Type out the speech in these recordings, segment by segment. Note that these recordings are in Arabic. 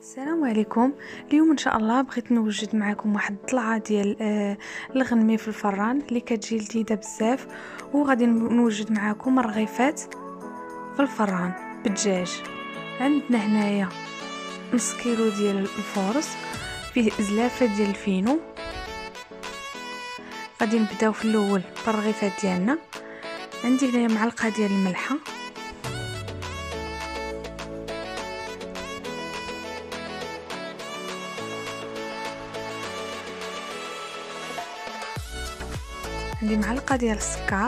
السلام عليكم. اليوم ان شاء الله بغيت نوجد معكم واحد الطلعه ديال الغنمي في الفران اللي كتجي لذيذه بزاف، وغادي نوجد معكم الرغيفات في الفران بالدجاج. عندنا هنايا نص كيلو ديال الفورص، فيه زلافه ديال الفينو. غادي نبداو في الاول بالرغيفات ديالنا. عندي هنايا معلقه ديال الملحه، عندي معلقه ديال السكر،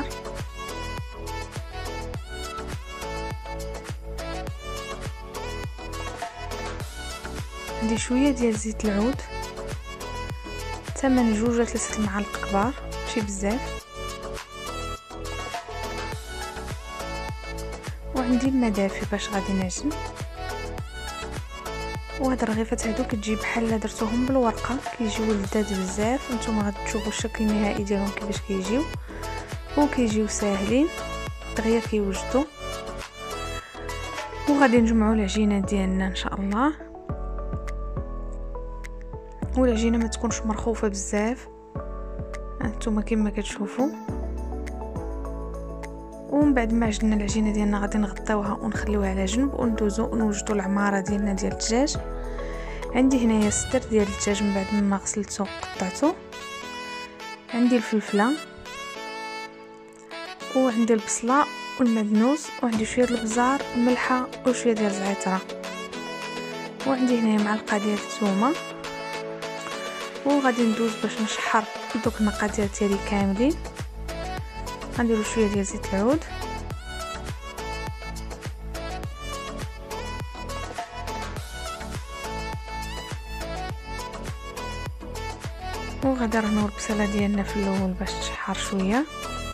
عندي شويه ديال زيت العود، 8 جوج 3 المعالق كبار، ماشي بزاف. وعندي الماء دافي باش غادي نعجن. وهاد الرغيفات هادو كتجي بحال درتوهم بالورقه، كيجيو لذاذ بزاف. نتوما غادي تشوفوا الشكل النهائي ديالهم كيفاش كيجيو، وكيجيو ساهلين دغيا كيوجدوا. وغادي نجمعوا العجينه ديالنا ان شاء الله، والعجينه ما تكونش مرخوفه بزاف انتما كما كتشوفوا. ومن بعد ما عجننا العجينه ديالنا غادي نغطيوها ونخليوها على جنب، وندوزو نوجدوا العماره ديالنا ديال الدجاج. عندي هنايا صدر ديال الدجاج من بعد ما غسلته وقطعته، عندي الفلفله، وعندي البصله والمدنوس، وعندي شويه البزار، الملحه وشويه ديال الزعتره، وعندي هنايا معلقه ديال الثومه. وغادي ندوز باش نشحر دوك المقادير ديالي كاملين. غنديروا شويه ديال زيت العود، وغادي نرنوا البصله ديالنا في الاول باش تشحر شويه.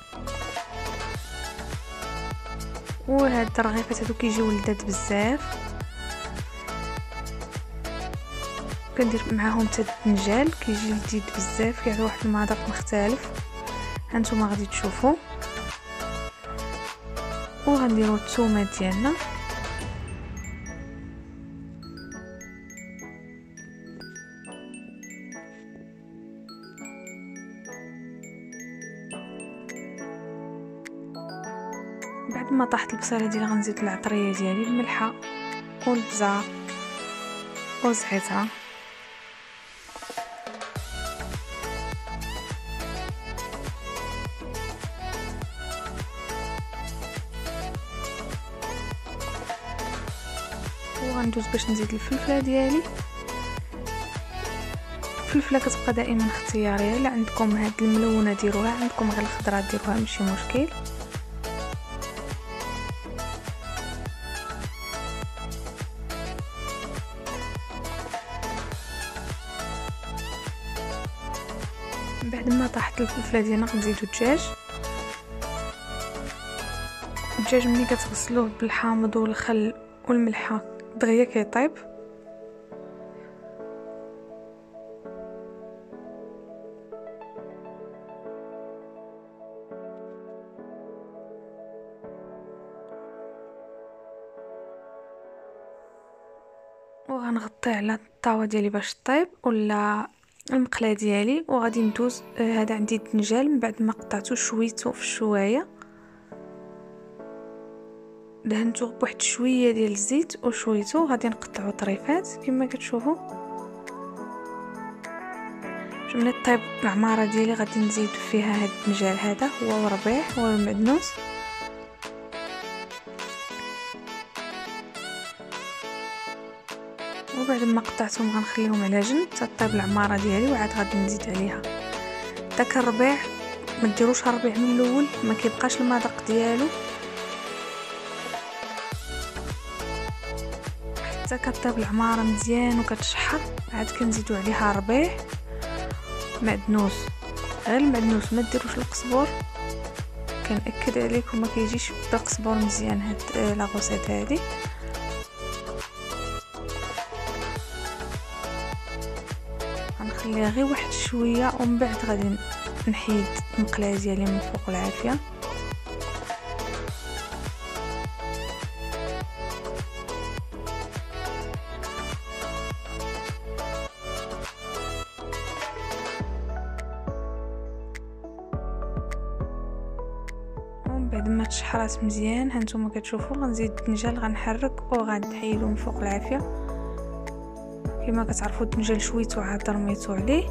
وهاد الرغيفات هادو كيجيو لذاذ بزاف، كندير معاهم حتى الدنجال كيجي لذيذ بزاف، كيعطي واحد المذاق مختلف هانتوما غادي تشوفوا. وغنديروا الثومه ديالنا، بعد ما طاحت البصله ديالي غنزيد العطريه ديالي، الملحه والبزار والزعتره. وغندوز باش نزيد الفلفله ديالي. الفلفله كتبقى دائما اختياريه، الا عندكم هاد الملونه ديروها، عندكم غير الخضراء ديروها ماشي مشكل. بعد ما طاحت الفلفله ديالنا غنزيدو الدجاج. الدجاج ملي كتغسلوه بالحامض والخل والملحه دغيا كيطيب. وغنغطي على الطاوه ديالي باش طيب ولا المقله ديالي. وغادي ندوز هذا عندي الدنجال من بعد ما قطعته شويته في الشوايه، دهنته بواحد شويه ديال الزيت وشويته. غادي نقطعو طريفات كما كتشوفوا. ملي طيب العماره ديالي غادي نزيد فيها هاد الدنجال هذا هو وربيع والمعدنوس. وبعد ما قطعتهم غنخليهم على جنب حتى طيب العماره ديالي، وعاد غادي نزيد عليها داك الربيع. ما ديروش الربيع من الاول، ما كيبقاش المذاق ديالو حتى كطيب العماره مزيان وكتشحر. عاد كنزيدو عليها ربيع معدنوس، غير المعدنوس، ما ديروش القزبور. كنأكد عليكم ما كيجيش بالقزبور مزيان هاد لاغوسيط هادي. غنخليها غير واحد شويه، ومن بعد غادي نحيد المقله ديالي من فوق العافيه. بعد ما تشحرات مزيان هانتوما كتشوفوا غنزيد الدنجال غنحرك وغنحيدو من فوق العافيه. كما كتعرفوا الدنجال شويتو عاد رميتو عليه.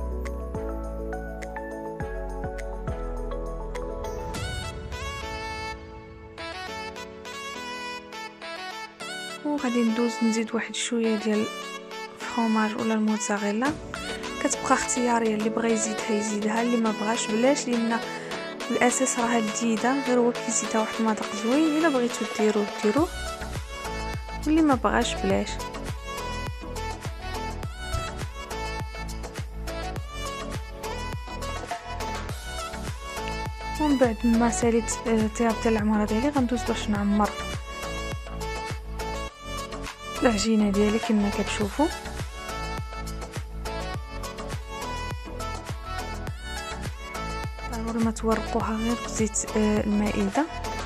وغادي ندوز نزيد واحد شويه ديال الفرomاج ولا الموتزاريلا، كتبقى اختياريه، اللي بغى يزيدها يزيدها، اللي ما بغاش بلاش، لان الاساس راه لذيذه، غير هو كيزيدها واحد المذاق زوين. الا بغيتو ديروه واللي ما بغاش بلاش. ومن بعد ما ساليت الطياب ديال العماره ديالي غندوز باش نعمر العجينه ديالي كما كتشوفوا. ضروري ما تورقوها غير بزيت المائده،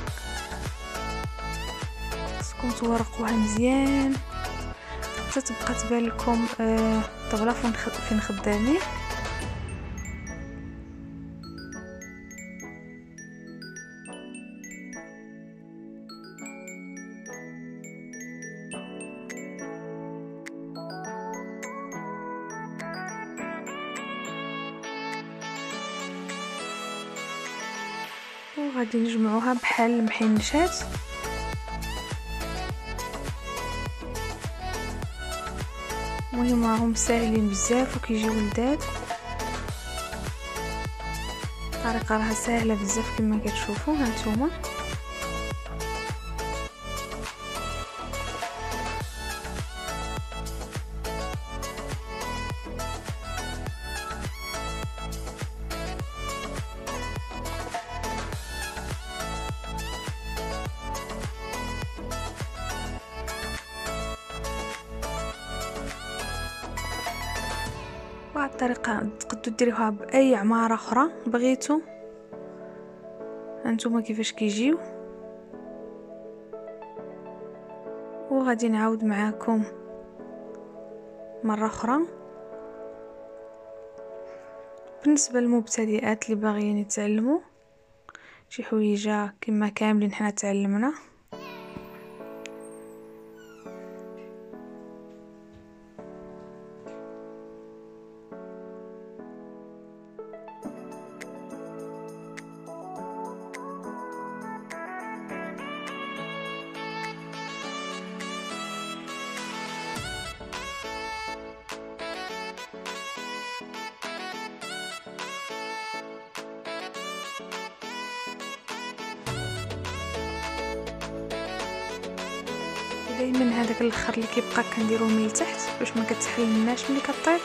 خصكم تورقوها مزيان حتى تبقى تبان لكم الطبله فين خدامين. وغادي نجمعوها بحال المحنشات. المهم راهم ساهلين بزاف وكيجيو لذاذ، الطريقه راها ساهله بزاف كما كتشوفوا هانتوما. وهاد الطريقه تقدروا ديروها باي عماره اخرى بغيتو. هانتوما كيفاش كيجيو. وغادي نعاود معاكم مره اخرى. بالنسبه للمبتدئات اللي باغيين يتعلموا شي حويجه كما كاملين حنا تعلمنا، دائما هذاك الاخر اللي كيبقى كنديروه من التحت باش ما كتحلناش ملي كطيب.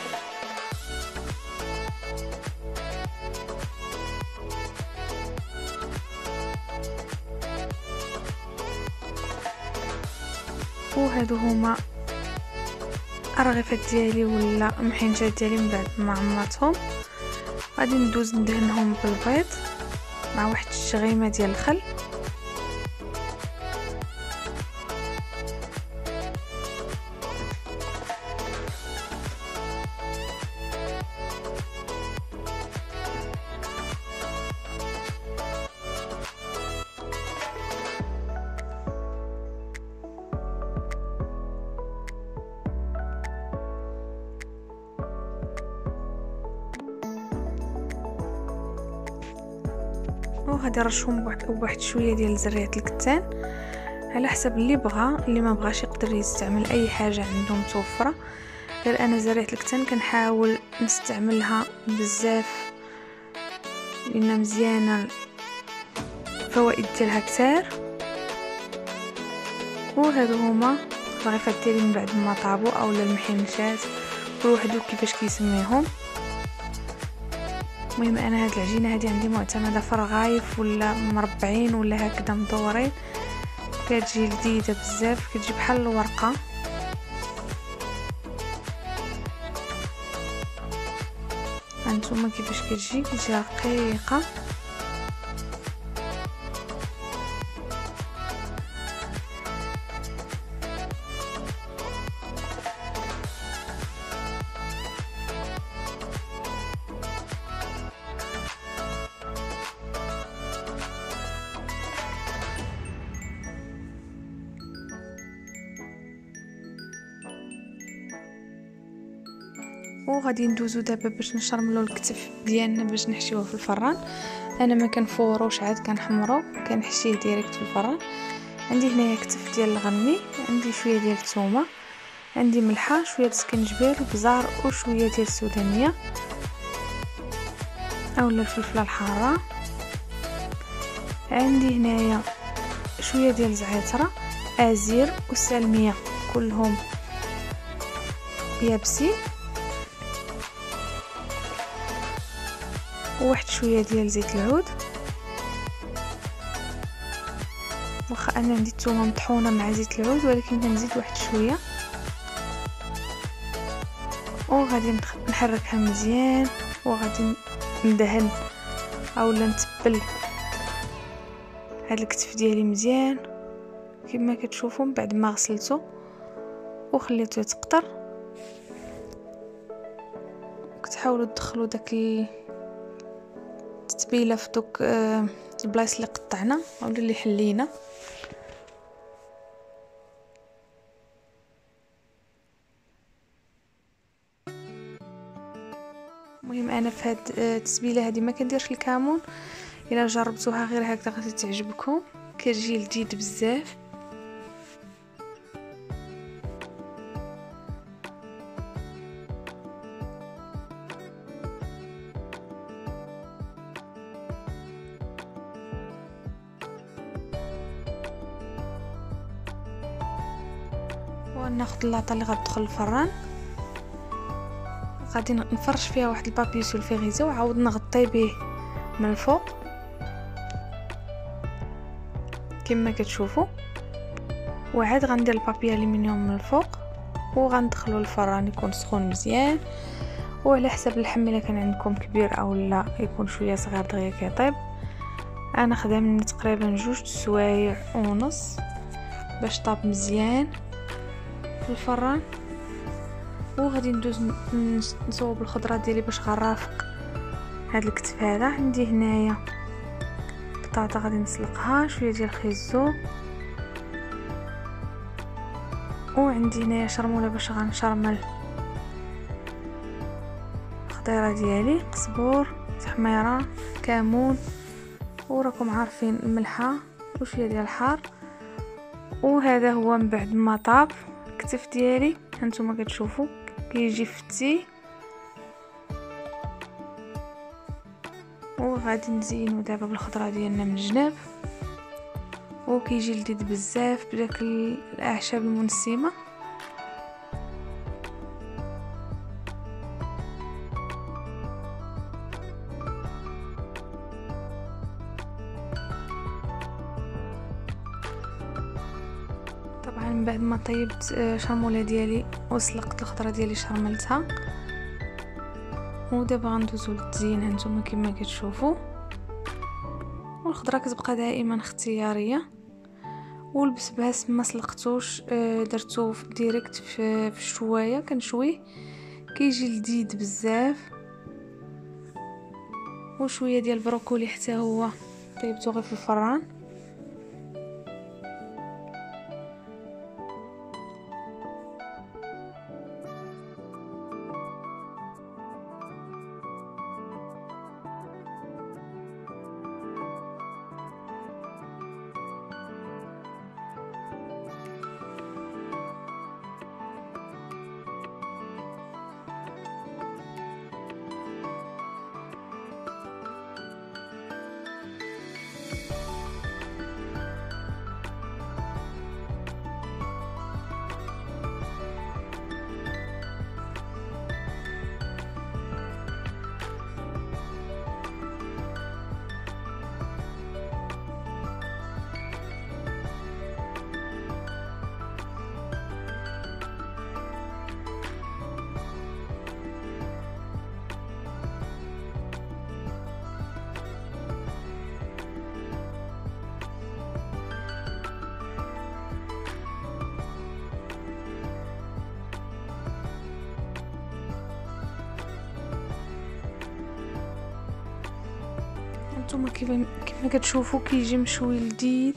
وهادو هما الرغيفات ديالي ولا المحنجات ديالي من بعد ما عمرتهم. غادي ندوز ندهنهم بالبيض مع واحد الشغيمه ديال الخل. وغادي نرشهم بواحد شويه ديال زريعه الكتان على حسب اللي بغى. اللي ما بغاش يقدر يستعمل اي حاجه عنده متوفره، غير انا زريعه الكتان كنحاول نستعملها بزاف لانها مزيانه، الفوائد ديالها كتار. وهادو هما الرغيفات ديالي من بعد ما طابوا اولا المحنشات، كل واحد كيفاش كيسميهم. المهم انا هاد العجينه هادي عندي معتمده في رغايف ولا مربعين ولا هكذا مدورين، كتجي لذيذه بزاف، كتجي بحال الورقه. هانتوما كيفاش كتجي رقيقه. وغادي ندوزو دابا باش نشرملو الكتف ديالنا باش نحشيوه في الفران. انا ما كنفوروش عاد كنحمرو كنحشيه ديريكت في الفران. عندي هنايا كتف ديال الغنمي، عندي شويه ديال الثومه، عندي ملحه، شويه ديال السكنجبير، البزار وشويه ديال السودانيه اولا الفلفله الحاره. عندي هنايا شويه ديال الزعتره، ازير والسلميه كلهم يابسين، وواحد شويه ديال زيت العود. واخا انا عندي الثومه مطحونه مع زيت العود ولكن كنزيد واحد شويه، وغادي نحركها مزيان، وغادي ندهن اولا نتبل هاد الكتف ديالي مزيان كما كتشوفوا بعد ما غسلته وخليته يتقطر. كتحاولوا تدخلوا داك التتبيله في دوك البلايص اللي قطعنا اولا اللي حلينا. المهم انا في هاد التتبيله هذه ما كنديرش الكمون، الا جربتوها غير هكذا غادي تعجبكم، كتجي لذيذ بزاف. وناخذ اللاطه اللي غتدخل الفران، غادي نفرش فيها واحد البابي سولفيغيزي وعاود نغطي به من الفوق كما كتشوفوا، وعاد غندير البابي الومنيوم من الفوق وغندخلو الفران يكون سخون مزيان، وعلى حسب اللحم الا كان عندكم كبير او لا يكون شويه صغير دغيا كيطيب. انا خدامني تقريبا 2 سوايع ونص باش طاب مزيان في الفران. وغادي ندوز نصوب الخضره ديالي باش غنرافق هاد الكتف هذا. عندي هنايا بطاطا غادي نسلقها، شويه ديال الخيزو، وعندي هنايا شرموله باش غنشرمل الخضيره ديالي، قزبور، تحميره، كمون، وراكم عارفين الملحه وشويه ديال الحار. وهذا هو من بعد ما طاب الكتف ديالي هانتوما كتشوفوا كيجي فتي. وغادي نزينو دابا بالخضره ديالنا من الجناب، وكيجي لذيذ بزاف بداك الاعشاب المنسمه. طبعا من بعد ما طيبت شرموله ديالي وسلقت الخضره ديالي شرملتها، ودابا غندوزو للتزيين هانتوما كما كتشوفوا. والخضره كتبقى دائما اختياريه، والبسباس ما سلقتوش درتو ديريكت في الشوايه كنشويه كيجي لذيذ بزاف. وشويه ديال البروكولي حتى هو طيبته غير في الفران. هانتوما كيما كتشوفوا كيجي مشوي لذيذ.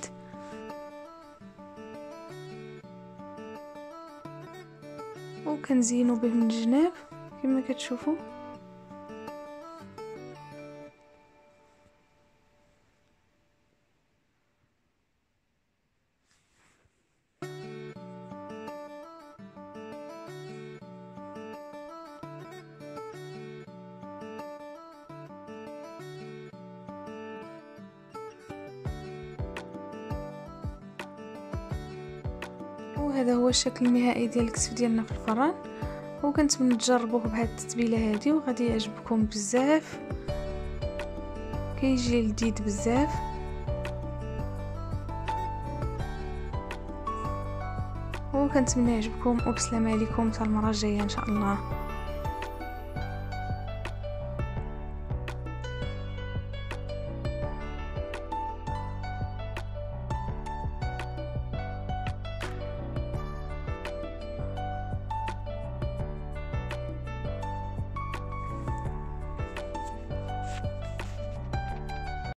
وكنزينو به من الجناب كما كتشوفوا. وهذا هو الشكل النهائي ديال الكتف ديالنا في الفران، وكنتمنى تجربوه بهذه التتبيله هذه وغادي يعجبكم بزاف، كيجي لذيذ بزاف. وكنتمنى يعجبكم، وبسلامه عليكم حتى المره الجايه ان شاء الله.